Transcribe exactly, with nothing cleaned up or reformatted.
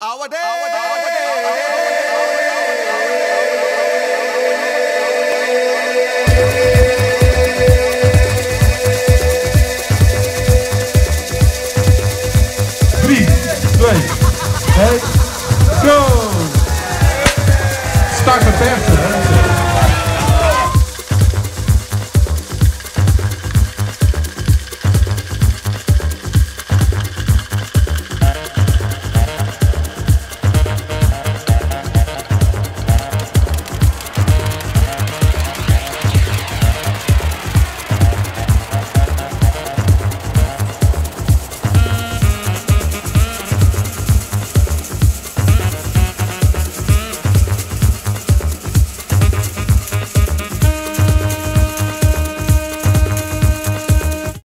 Our day. Our day. Our day. drie, twee, één, go! Start met